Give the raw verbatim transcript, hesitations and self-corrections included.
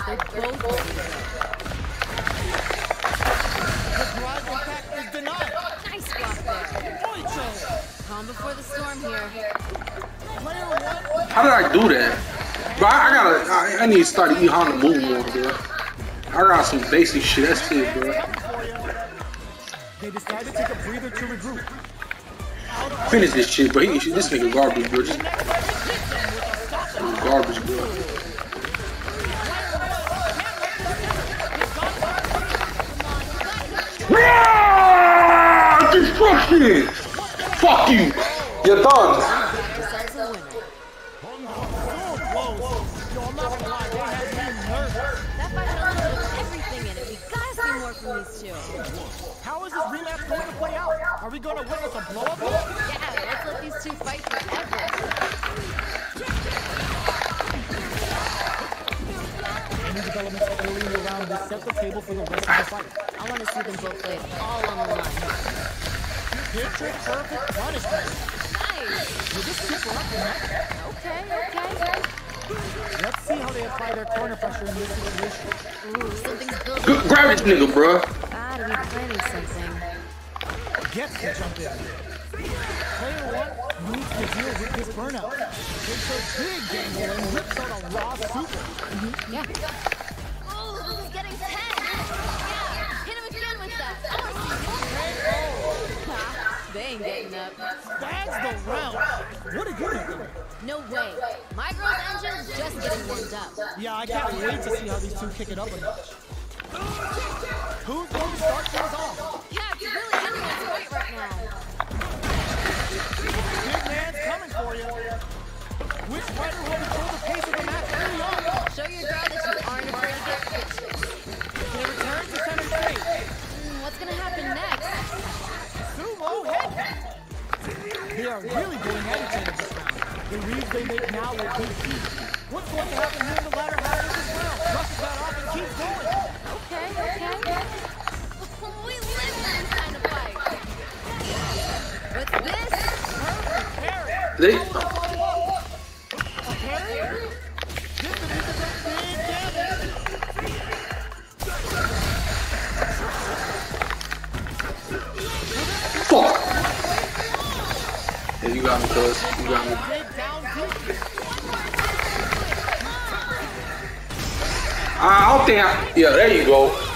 They're both ready to The drive attack is denied. go. Nice block there. Ocho. Calm before the storm here. Player one. How did I do that? Bro, I, I gotta, I, I need to start to eat how to move more, bro. I got some basic shit, that's it, bro. They decided to take a breather to regroup. Finish this shit, bro. He, this nigga garbage, bro. Just garbage, bro. Destruction! Fuck you! You're done! How is this rematch going to play out? Are we going to witness a blow-up? Yeah, let's let these two fight forever. Any developments early in the round will set the table for the rest of the fight. I want to see them both play it all on the line. Picture perfect punishment. Nice. Will this super up the neck? Okay, okay. Let's see how they apply their corner pressure in this situation. Ooh, something's building. G grab this nigga, bro. Gotta be planning something. Gets to jump in. Player one needs to deal with this burnout. Takes a big gamble and rips out a raw super. Mm-hmm. Yeah. Oh, this is getting tense. Yeah, hit him again with that. I want to see more. They ain't getting up. Bags the round. What are you doing? No way. My girl's engine's just getting warmed up. Yeah, I can't wait to see how these two kick it up a notch. Who's going to start things off? Yeah, it's really anyone's fight right now. Big man's coming for you. Which fighter will control the pace of the match early on? Show your girl that you aren't afraid to get pitched. They return to center stage. Mm, what's gonna happen next? Sumo head. They are really going at each other this round. The reads they make now will be key. What's going to happen here in the latter half of this round? Brushes that off and keeps going. Okay, okay. We live that kind of fight. What's this? Perfect parry. They, A parry? This is a big damage. fuck! Yeah, you got me, cuz. You got me. Dig down deep. I don't think I, yeah, there you go.